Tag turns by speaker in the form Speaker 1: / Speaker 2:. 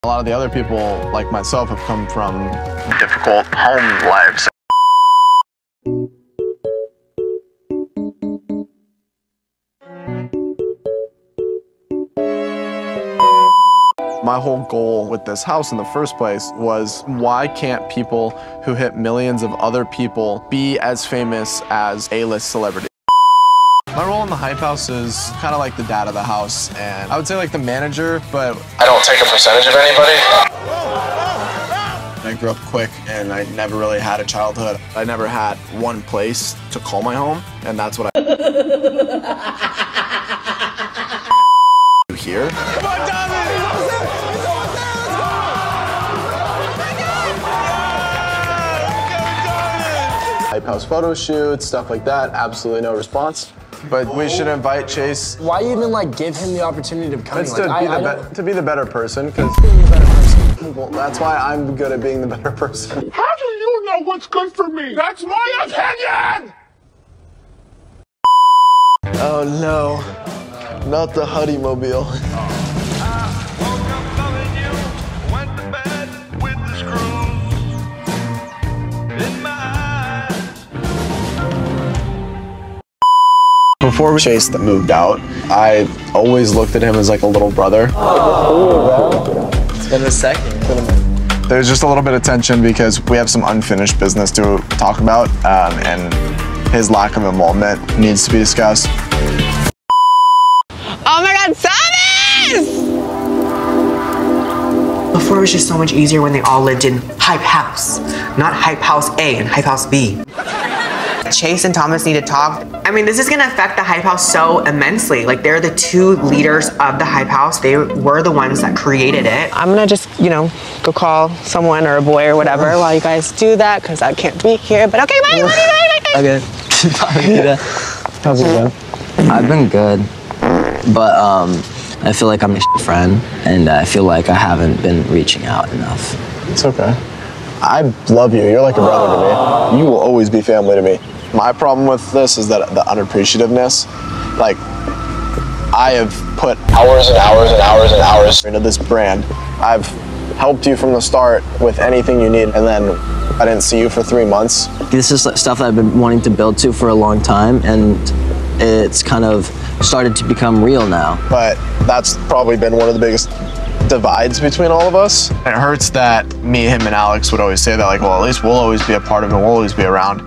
Speaker 1: A lot of the other people, like myself, have come from difficult home lives. My whole goal with this house in the first place was, why can't people who hit millions of other people be as famous as A-list celebrities? My role in the Hype House is kind of like the dad of the house, and I would say like the manager, but I don't take a percentage of anybody. I grew up quick, and I never really had a childhood. I never had one place to call my home, and that's what I do here. Come on, Tommy! Hype House photo shoots, stuff like that, absolutely no response. But we should invite Chase.
Speaker 2: Why even like give him the opportunity to become
Speaker 1: to be the better person, because well, that's why I'm good at being the better person.
Speaker 3: How do you know what's good for me? That's my opinion!
Speaker 1: Oh no, not the Huddy Mobile. Before Chase moved out, I always looked at him as like a little brother.
Speaker 2: It's been a second.
Speaker 1: There's just a little bit of tension because we have some unfinished business to talk about, and his lack of involvement needs to be discussed.
Speaker 4: Oh my God, Thomas!
Speaker 5: Before it was just so much easier when they all lived in Hype House, not Hype House A and Hype House B. Chase and Thomas need to talk. I mean, this is gonna affect the Hype House so immensely. Like, they're the two leaders of the Hype House. They were the ones that created it.
Speaker 4: I'm gonna just, you know, go call someone or a boy or whatever while you guys do that, because I can't be here. But okay, bye, bye, bye, bye.
Speaker 6: Okay. How's it going? I've been good, but I feel like I'm a friend, and I feel like I haven't been reaching out enough.
Speaker 1: It's okay. I love you. You're like a brother to me. You will always be family to me. My problem with this is that the unappreciativeness. Like, I have put hours and hours and hours and hours into this brand. I've helped you from the start with anything you need, and then I didn't see you for 3 months.
Speaker 6: This is stuff that I've been wanting to build to for a long time, and it's kind of started to become real now.
Speaker 1: But that's probably been one of the biggest divides between all of us. It hurts that me, him, and Alex would always say that, like, well, at least we'll always be a part of it, we'll always be around.